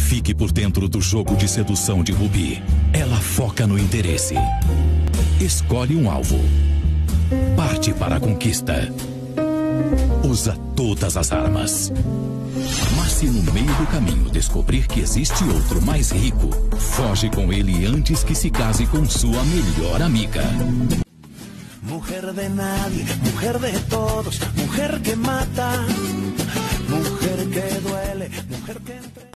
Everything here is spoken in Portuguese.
Fique por dentro do jogo de sedução de Ruby. Ela foca no interesse. Escolhe um alvo. Parte para a conquista. Usa todas as armas. Mas se no meio do caminho descobrir que existe outro mais rico, foge com ele antes que se case com sua melhor amiga. Mujer de nadie, mujer de todos, mujer que mata, mujer que duele, mujer que...